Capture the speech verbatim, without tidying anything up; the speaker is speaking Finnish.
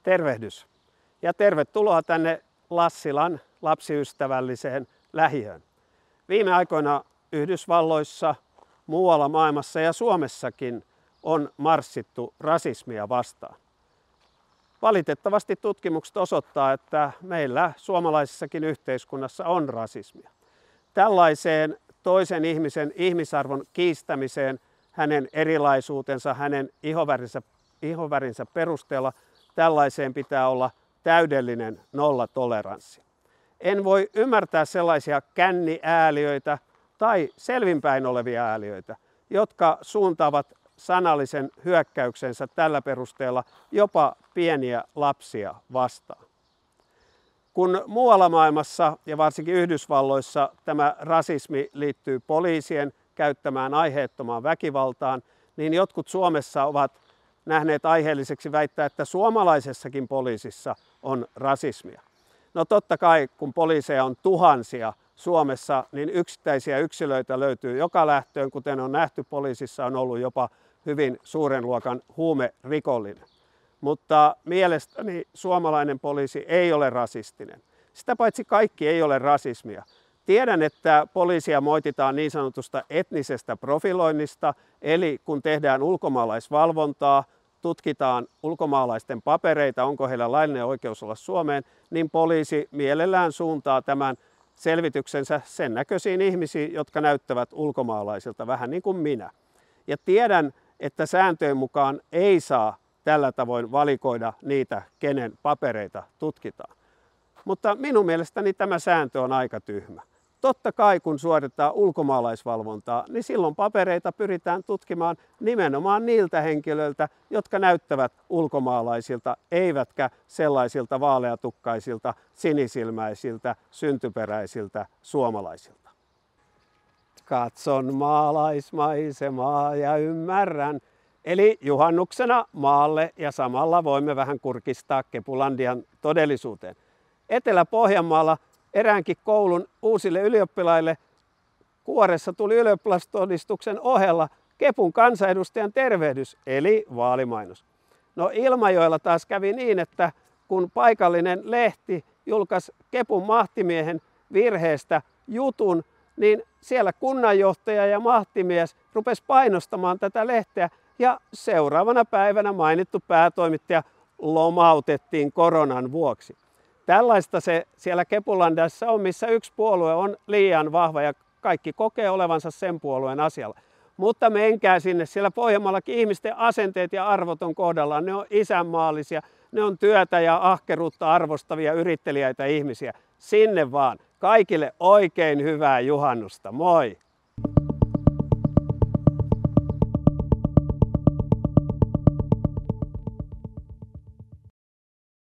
Tervehdys ja tervetuloa tänne Lassilan lapsiystävälliseen lähiöön. Viime aikoina Yhdysvalloissa, muualla maailmassa ja Suomessakin on marssittu rasismia vastaan. Valitettavasti tutkimukset osoittaa, että meillä suomalaisessakin yhteiskunnassa on rasismia. Tällaiseen toisen ihmisen ihmisarvon kiistämiseen, hänen erilaisuutensa, hänen ihovärinsä, ihovärinsä perusteella, tällaiseen pitää olla täydellinen nollatoleranssi. En voi ymmärtää sellaisia känniääliöitä tai selvinpäin olevia ääliöitä, jotka suuntaavat sanallisen hyökkäyksensä tällä perusteella jopa pieniä lapsia vastaan. Kun muualla maailmassa ja varsinkin Yhdysvalloissa tämä rasismi liittyy poliisien käyttämään aiheettomaan väkivaltaan, niin jotkut Suomessa ovat nähneet aiheelliseksi väittää, että suomalaisessakin poliisissa on rasismia. No totta kai, kun poliiseja on tuhansia Suomessa, niin yksittäisiä yksilöitä löytyy joka lähtöön, kuten on nähty, poliisissa on ollut jopa hyvin suuren luokan huumerikollinen. Mutta mielestäni suomalainen poliisi ei ole rasistinen. Sitä paitsi kaikki ei ole rasismia. Tiedän, että poliisia moititaan niin sanotusta etnisestä profiloinnista, eli kun tehdään ulkomaalaisvalvontaa, tutkitaan ulkomaalaisten papereita, onko heillä laillinen oikeus olla Suomeen, niin poliisi mielellään suuntaa tämän selvityksensä sen näköisiin ihmisiin, jotka näyttävät ulkomaalaisilta, vähän niin kuin minä. Ja tiedän, että sääntöjen mukaan ei saa tällä tavoin valikoida niitä, kenen papereita tutkitaan. Mutta minun mielestäni tämä sääntö on aika tyhmä. Totta kai kun suoritetaan ulkomaalaisvalvontaa, niin silloin papereita pyritään tutkimaan nimenomaan niiltä henkilöiltä, jotka näyttävät ulkomaalaisilta, eivätkä sellaisilta vaaleatukkaisilta, sinisilmäisiltä, syntyperäisiltä suomalaisilta. Katson maalaismaisemaa ja ymmärrän. Eli juhannuksena maalle ja samalla voimme vähän kurkistaa Kepulandian todellisuuteen. Etelä-Pohjanmaalla eräänkin koulun uusille ylioppilaille kuoressa tuli ylioppilastodistuksen ohella Kepun kansanedustajan tervehdys, eli vaalimainos. No Ilmajoella taas kävi niin, että kun paikallinen lehti julkaisi Kepun mahtimiehen virheestä jutun, niin siellä kunnanjohtaja ja mahtimies rupesi painostamaan tätä lehteä ja seuraavana päivänä mainittu päätoimittaja lomautettiin koronan vuoksi. Tällaista se siellä Kepulandassa on, missä yksi puolue on liian vahva ja kaikki kokee olevansa sen puolueen asialla. Mutta menkää sinne, siellä Pohjanmaallakin ihmisten asenteet ja arvot on kohdallaan. Ne on isänmaallisia, ne on työtä ja ahkeruutta arvostavia yritteliäitä ihmisiä. Sinne vaan. Kaikille oikein hyvää juhannusta. Moi!